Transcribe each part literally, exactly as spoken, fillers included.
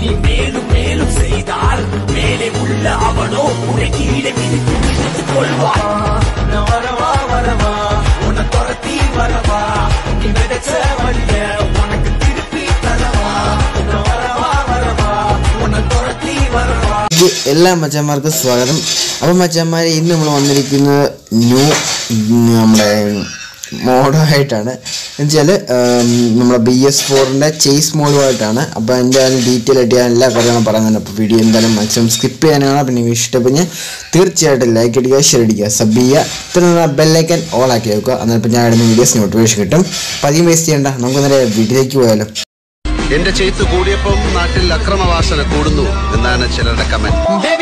நீ மேலும் மேலும் செய்தால் மேலே உள்ள அவனோ உன்னை கீழே மிதித்து மிதித்துக் கொள்வான். நான் வரவா வரவா உன்னை துரத்தி வரவா நீ விதைச்ச வழிய உனக்கு திருப்பி தரவா. நான் வரவா வரவா உன்னை துரத்தி வரவா. എല്ലാ മച്ചാന്മാർക്കും സ്വാഗതം. അപ്പം മച്ചാന്മാരെ ഇന്ന് നമ്മൾ വന്നിരിക്കുന്നത് ന്യൂ നമ്മുടെ മോഡായിട്ടാണ്. എന്നുവെച്ചാൽ നമ്മുടെ ബി എസ് ഫോറിൻ്റെ ചേസ് മോഡുമായിട്ടാണ്. അപ്പോൾ എൻ്റെ അതിന് ഡീറ്റെയിൽ ആയിട്ട് ഞാൻ എല്ലാ കാര്യങ്ങളും പറയുന്നുണ്ട്. അപ്പോൾ വീഡിയോ എന്തായാലും മാക്സിമം സ്കിപ്പ് ചെയ്യാനാണ്. പിന്നെ ഇഷ്ടപ്പെട്ട് തീർച്ചയായിട്ടും ലൈക്ക് അടിക്കുക, ഷെയർ അടിക്കുക, സബ് ചെയ്യുക, ഇത്ര ബെല്ലൈക്കൻ ഓൾ ആക്കി വെക്കുക. എന്നിട്ട് ഞാൻ ഇടുന്ന വീഡിയോസ് നോട്ടിഫിക്കേഷൻ കിട്ടും. അപ്പോൾ അധികം വേസ്റ്റ് ചെയ്യണ്ട, നമുക്ക് നേരെ വീട്ടിലേക്ക് പോയാലോ. എന്റെ ചെയ്ത്ത് കൂടിയപ്പം നാട്ടിൽ അക്രമവാസന കൂടുന്നു എന്നാണ് ചിലരുടെ കമന്റ്.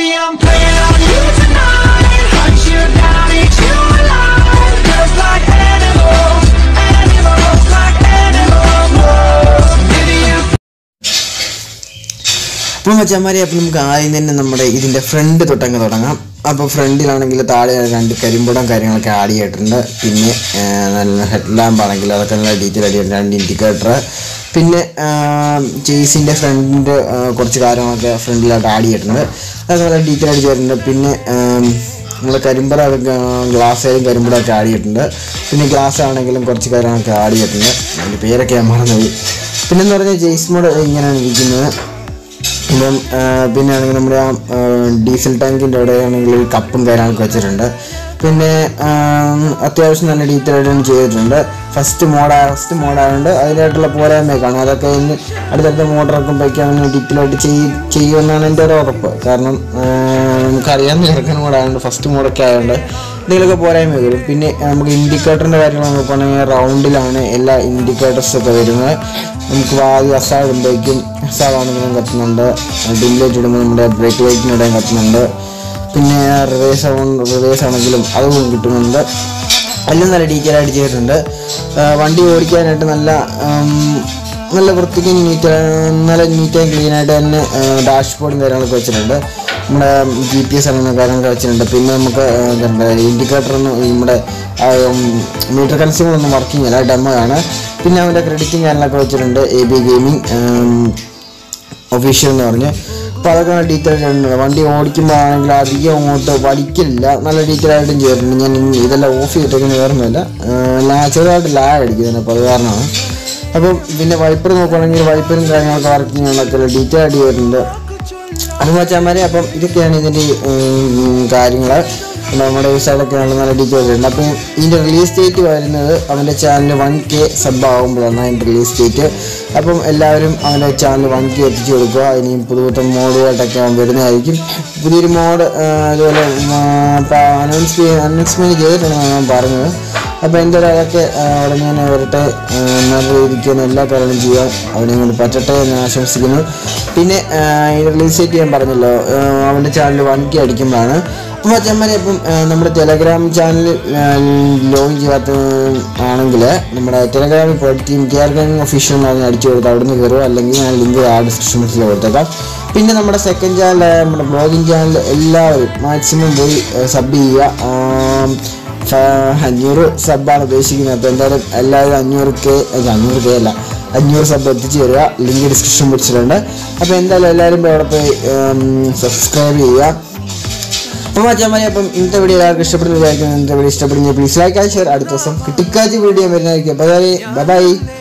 അപ്പോൾ മച്ചാന്മാരെ, അപ്പോൾ നമുക്ക് ആദ്യം തന്നെ നമ്മുടെ ഇതിൻ്റെ ഫ്രണ്ട് തൊട്ടങ്ങ് തുടങ്ങാം. അപ്പോൾ ഫ്രണ്ടിലാണെങ്കിൽ താഴെ രണ്ട് കരിമ്പടം കാര്യങ്ങളൊക്കെ ആഡ് ചെയ്തിട്ടുണ്ട്. പിന്നെ നല്ല ഹെഡ് ലാമ്പ് ആണെങ്കിൽ അതൊക്കെ നല്ല ഡീറ്റെയിൽ ആയിട്ട് രണ്ട് ഇൻഡിക്കേറ്റർ, പിന്നെ ചേസിൻ്റെ ഫ്രണ്ടിൻ്റെ കുറച്ച് കാര്യങ്ങളൊക്കെ ഫ്രണ്ടിലായിട്ട് ആഡ് ചെയ്തിട്ടുണ്ട്. അതൊക്കെ നല്ല ഡീറ്റെയിൽ ആയിട്ട് ചെയ്തിട്ടുണ്ട്. പിന്നെ നമ്മൾ കരിമ്പട ഗ്ലാസ് ആയാലും കരിമ്പടമൊക്കെ ആഡ് ചെയ്തിട്ടുണ്ട്. പിന്നെ ഗ്ലാസ് ആണെങ്കിലും കുറച്ച് കാര്യങ്ങളൊക്കെ ആഡ് ചെയ്തിട്ടുണ്ട്. അതിൻ്റെ പേരൊക്കെ ഞാൻ മറന്നുപോയി. പിന്നെന്ന് പറഞ്ഞാൽ ചേസ് മോഡ് ഇങ്ങനെയാണ് ഇരിക്കുന്നത്. ഇപ്പം പിന്നെ ആണെങ്കിൽ നമ്മുടെ ആ ഡീസൽ ടാങ്കിൻ്റെ അവിടെ ആണെങ്കിൽ കപ്പും കാര്യങ്ങളൊക്കെ വെച്ചിട്ടുണ്ട്. പിന്നെ അത്യാവശ്യം നല്ല ഡീറ്റെയിൽ ആയിട്ട് ചെയ്തിട്ടുണ്ട്. ഫസ്റ്റ് മോഡായ ഫസ്റ്റ് മോഡായതുകൊണ്ട് അതിനായിട്ടുള്ള പോരായ്മ കാണും. അതൊക്കെ ഇന്ന് അടുത്തടുത്ത മോട്ടറൊക്കെ വയ്ക്കാൻ ഡീറ്റെയിൽ ആയിട്ട് ചെയ്യും ചെയ്യുമെന്നാണ് എൻ്റെ ഒരു ഉറപ്പ്. കാരണം നമുക്കറിയാവുന്ന ചെറുക്കൻ മോഡായതുകൊണ്ട് ഫസ്റ്റ് മോഡൊക്കെ ആയതുകൊണ്ട് എന്തെങ്കിലുമൊക്കെ പോരായ്മ വരും. പിന്നെ നമുക്ക് ഇൻഡിക്കേറ്ററിൻ്റെ കാര്യങ്ങൾ നോക്കുകയാണെങ്കിൽ റൗണ്ടിലാണ് എല്ലാ ഇൻഡിക്കേറ്റേഴ്സൊക്കെ വരുന്നത്. നമുക്ക് ആദ്യം അസാഡ് ഇടുമ്പോഴേക്കും അസാഡാണെങ്കിലും കത്തുന്നുണ്ട്. ഡിം ലൈറ്റ് ഇടുമ്പോൾ നമ്മുടെ ബ്രേക്ക് ലൈറ്റിനിടയും കത്തുന്നുണ്ട്. പിന്നെ റിവേഴ്സ് റിവേഴ്സ് ആണെങ്കിലും അതും കിട്ടുന്നുണ്ട്. എല്ലാം നല്ല ഡീറ്റെയിൽ ആയിട്ട് ചെയ്തിട്ടുണ്ട്. വണ്ടി ഓടിക്കാനായിട്ട് നല്ല നല്ല വൃത്തിക്ക് നീറ്റ് നല്ല നീറ്റ് ആൻഡ് ക്ലീൻ ആയിട്ട് തന്നെ ഡാഷ്ബോർഡും കാര്യങ്ങളൊക്കെ വെച്ചിട്ടുണ്ട്. നമ്മുടെ ജി പി എസ് അങ്ങനെ കാര്യങ്ങളൊക്കെ വെച്ചിട്ടുണ്ട്. പിന്നെ നമുക്ക് എന്താ ഇൻഡിക്കേറ്ററൊന്നും നമ്മുടെ മീറ്റർ കൺസ്യൂമർ ഒന്നും വർക്കിംഗ് അല്ല, ഡെമോ ആണ്. പിന്നെ അവൻ്റെ ക്രെഡിറ്റും കാര്യങ്ങളൊക്കെ വെച്ചിട്ടുണ്ട്. എ ബി ഗെയിമിംഗ് ഒഫീഷ്യൽ എന്ന് പറഞ്ഞ്. അപ്പോൾ അതൊക്കെ നല്ല ഡീറ്റെയിൽ ആയിട്ടുണ്ട്. വണ്ടി ഓടിക്കുമ്പോൾ ആണെങ്കിൽ അധികം അങ്ങോട്ട് വലിക്കില്ല, നല്ല ഡീറ്റെയിൽ ആയിട്ടും ചെയ്തിട്ടുണ്ട്. ഞാൻ ഇതെല്ലാം ഓഫ് ചെയ്തിട്ടൊക്കെ വേറൊന്നുമില്ല, ചെറുതായിട്ട് ലാഗ് അടിക്കുന്നതിന് അപ്പോൾ അത് കാരണമാണ്. അപ്പം പിന്നെ വൈപ്പർ നോക്കുകയാണെങ്കിൽ വൈപ്പറും കാര്യങ്ങളൊക്കെ വർക്കിംഗ് ആണൊക്കെ ഡീറ്റെയിൽ ആയിട്ട് ചെയ്തിട്ടുണ്ട്. അത് മച്ചാന്മാരെ, അപ്പം ഇതൊക്കെയാണ് ഇതിൻ്റെ കാര്യങ്ങൾ. നമ്മുടെ സൈഡൊക്കെ നല്ല നല്ല ഡീറ്റെയിൽ ഉണ്ട്. അപ്പം ഇതിൻ്റെ റിലീസ് ഡേറ്റ് വരുന്നത് അവൻ്റെ ചാനൽ വൺ കെ സബ് ആകുമ്പോഴാണ് അതിൻ്റെ റിലീസ് ഡേറ്റ്. അപ്പം എല്ലാവരും അവൻ്റെ ചാനൽ വൺ കെ എത്തിച്ചു കൊടുക്കുക. അതിന് പുതു പുത്തൻ മോഡുമായിട്ടൊക്കെ അവൻ വരുന്നതായിരിക്കും. പുതിയൊരു മോഡ് അതുപോലെ അനൗൺസ് ചെയ്യാൻ അനൗൺസ്മെൻറ്റ് ചെയ്തിട്ടാണ് ഞാൻ പറഞ്ഞത്. അപ്പോൾ എന്തായാലും അതൊക്കെ ഉടനെ തന്നെ വരട്ടെ. നല്ല രീതിക്ക് തന്നെ എല്ലാ കാര്യങ്ങളും ചെയ്യാൻ അവനെ കൊണ്ട് പറ്റട്ടെ എന്ന് ആശംസിക്കുന്നു. പിന്നെ റിലീസ് ഡേറ്റ് ഞാൻ പറഞ്ഞല്ലോ, അവൻ്റെ ചാനൽ വൺ കെ അടിക്കുമ്പോഴാണ്. അപ്പോൾ മച്ചാന്മാരെ, ഇപ്പം നമ്മുടെ ടെലഗ്രാം ചാനൽ ലോഗിൻ ചെയ്യാത്ത ആണെങ്കിൽ നമ്മുടെ ടെലഗ്രാമിൽ പോയിട്ട് team K R gaming official എന്ന് പറഞ്ഞ് അടിച്ചു കൊടുത്താൽ അവിടെ നിന്ന് കയറുക. അല്ലെങ്കിൽ ഞാൻ ലിങ്ക് ആ ഡിസ്ക്രിപ്ഷനിൽ കൊടുത്തേക്കാം. പിന്നെ നമ്മുടെ സെക്കൻഡ് ചാനൽ നമ്മുടെ ബ്ലോഗിങ് ചാനൽ എല്ലാവരും മാക്സിമം പോയി സബ് ചെയ്യുക. അഞ്ഞൂറ് സബ്ബാണ് ഉദ്ദേശിക്കുന്നത്. അപ്പോൾ എന്തായാലും എല്ലാവരും അഞ്ഞൂറ് കെ അഞ്ഞൂറ് കെ അല്ല അഞ്ഞൂറ് സബ് എത്തിച്ച് തരിക. ലിങ്ക് ഡിസ്ക്രിപ്ഷൻ വെച്ചിട്ടുണ്ട്. അപ്പോൾ എന്തായാലും എല്ലാവരും അവിടെ പോയി സബ്സ്ക്രൈബ് ചെയ്യുക. അപ്പോൾ മച്ചാന്മാരെ, അപ്പം ഇന്നത്തെ വീഡിയോ എല്ലാവർക്കും ഇഷ്ടപ്പെടുന്ന വിചാരിക്കുന്നു. ഇന്നത്തെ വീഡിയോ ഇഷ്ടപ്പെടുന്ന പ്ലീസ് ലൈക്ക് ആൻഡ് ഷെയർ. അടുത്ത ദിവസം കിട്ടിക്കാച്ച് വീഡിയോ വരുന്നതായിരിക്കും. Bye by.